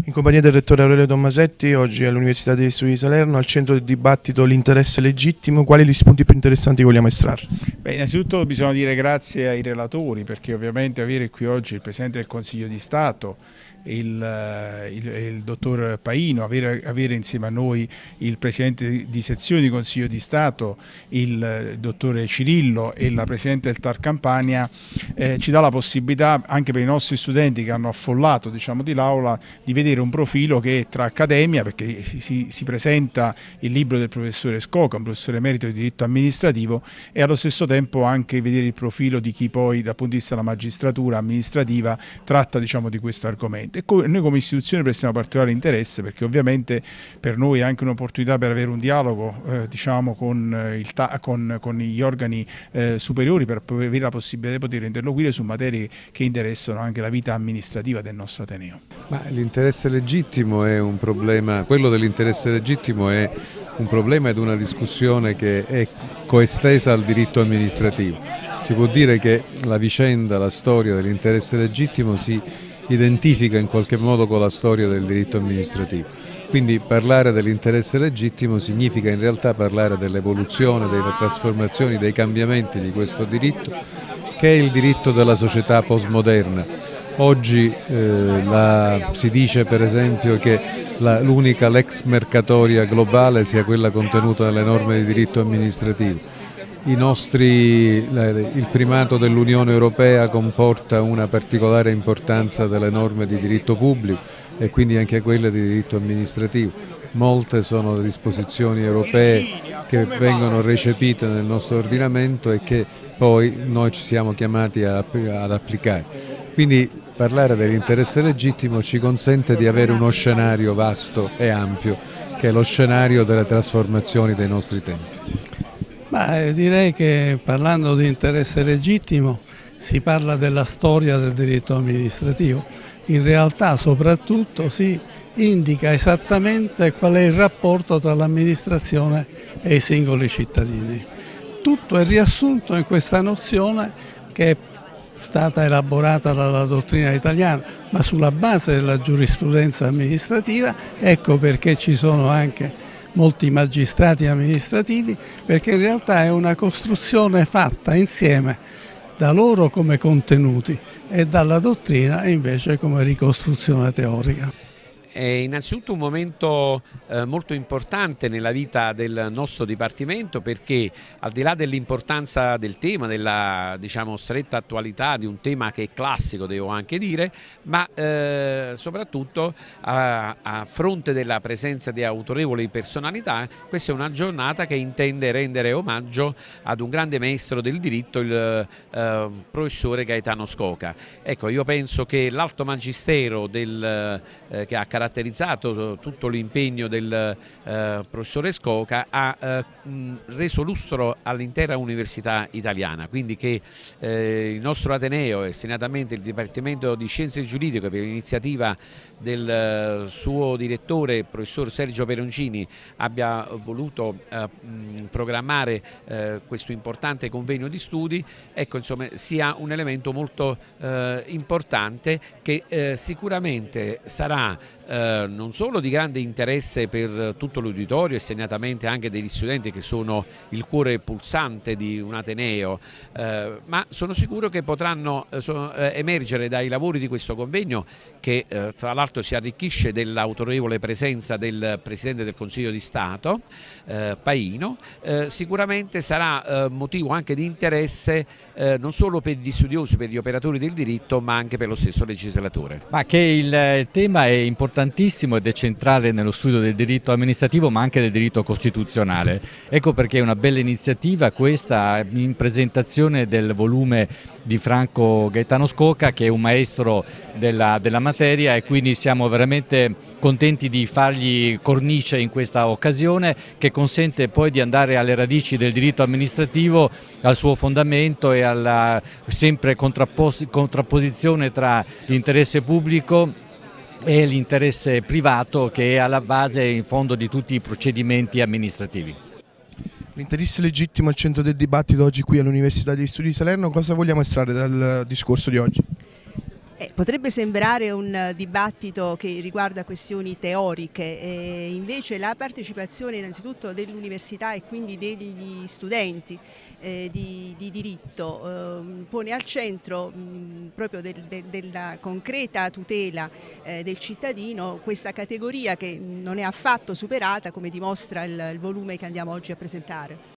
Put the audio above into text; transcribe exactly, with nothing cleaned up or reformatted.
In compagnia del rettore Aurelio Tommasetti, oggi all'Università degli Studi di Salerno, al centro del dibattito l'interesse legittimo. Quali gli spunti più interessanti vogliamo estrarre? Beh, innanzitutto bisogna dire grazie ai relatori, perché ovviamente avere qui oggi il Presidente del Consiglio di Stato, il, il, il dottor Pajno, avere, avere insieme a noi il Presidente di sezione di Consiglio di Stato, il dottore Cirillo e la Presidente del TAR Campania, eh, ci dà la possibilità anche per i nostri studenti che hanno affollato, diciamo, di l'aula, di vedere un profilo che tra accademia, perché si, si, si presenta il libro del professore Scoca, un professore emerito di diritto amministrativo, e allo stesso tempo anche vedere il profilo di chi poi dal punto di vista della magistratura amministrativa tratta, diciamo, di questo argomento. E noi come istituzione prestiamo particolare interesse, perché ovviamente per noi è anche un'opportunità per avere un dialogo eh, diciamo, con, il con, con gli organi eh, superiori, per avere la possibilità di poter interloquire su materie che interessano anche la vita amministrativa del nostro Ateneo. L'interesse legittimo è un problema, quello dell'interesse legittimo è un problema ed una discussione che è coestesa al diritto amministrativo. Si può dire che la vicenda, la storia dell'interesse legittimo si identifica in qualche modo con la storia del diritto amministrativo. Quindi parlare dell'interesse legittimo significa in realtà parlare dell'evoluzione, delle trasformazioni, dei cambiamenti di questo diritto, che è il diritto della società postmoderna. Oggi eh, la, si dice per esempio che l'unica lex mercatoria globale sia quella contenuta nelle norme di diritto amministrativo. I nostri, il primato dell'Unione Europea comporta una particolare importanza delle norme di diritto pubblico e quindi anche quelle di diritto amministrativo. Molte sono le disposizioni europee che vengono recepite nel nostro ordinamento e che poi noi ci siamo chiamati a, ad applicare. Quindi parlare dell'interesse legittimo ci consente di avere uno scenario vasto e ampio, che è lo scenario delle trasformazioni dei nostri tempi. Beh, direi che parlando di interesse legittimo si parla della storia del diritto amministrativo. In realtà soprattutto si indica esattamente qual è il rapporto tra l'amministrazione e i singoli cittadini. Tutto è riassunto in questa nozione che è stata elaborata dalla dottrina italiana, ma sulla base della giurisprudenza amministrativa. Ecco perché ci sono anche molti magistrati amministrativi, perché in realtà è una costruzione fatta insieme da loro come contenuti e dalla dottrina invece come ricostruzione teorica. È innanzitutto un momento eh, molto importante nella vita del nostro Dipartimento, perché al di là dell'importanza del tema, della diciamo, stretta attualità di un tema che è classico, devo anche dire, ma eh, soprattutto a, a fronte della presenza di autorevoli personalità, questa è una giornata che intende rendere omaggio ad un grande maestro del diritto, il eh, professore Gaetano Scoca. Ecco, io penso che l'alto magistero del, eh, che ha caratterizzato caratterizzato tutto l'impegno del eh, professore Scoca ha eh, reso lustro all'intera università italiana, quindi che eh, il nostro Ateneo e segnatamente il Dipartimento di Scienze Giuridiche, per l'iniziativa del eh, suo direttore, il professor Sergio Peroncini, abbia voluto eh, programmare eh, questo importante convegno di studi, ecco, insomma, sia un elemento molto eh, importante che eh, sicuramente sarà Eh, non solo di grande interesse per tutto l'uditorio e segnatamente anche degli studenti, che sono il cuore pulsante di un Ateneo, eh, ma sono sicuro che potranno eh, so, eh, emergere dai lavori di questo convegno, che eh, tra l'altro si arricchisce dell'autorevole presenza del Presidente del Consiglio di Stato, eh, Pajno, eh, sicuramente sarà eh, motivo anche di interesse eh, non solo per gli studiosi, per gli operatori del diritto, ma anche per lo stesso legislatore. Ma che il, il tema è importante ed è centrale nello studio del diritto amministrativo ma anche del diritto costituzionale. Ecco perché è una bella iniziativa questa, in presentazione del volume di Franco Gaetano Scoca, che è un maestro della, della materia, e quindi siamo veramente contenti di fargli cornice in questa occasione, che consente poi di andare alle radici del diritto amministrativo, al suo fondamento e alla sempre contrapposizione tra l'interesse pubblico e l'interesse privato, che è alla base in fondo di tutti i procedimenti amministrativi. L'interesse legittimo al centro del dibattito oggi qui all'Università degli Studi di Salerno. Cosa vogliamo estrarre dal discorso di oggi? Eh, potrebbe sembrare un dibattito che riguarda questioni teoriche, e invece la partecipazione innanzitutto dell'università e quindi degli studenti eh, di, di diritto eh, pone al centro mh, proprio del, del, della concreta tutela eh, del cittadino questa categoria che non è affatto superata, come dimostra il, il volume che andiamo oggi a presentare.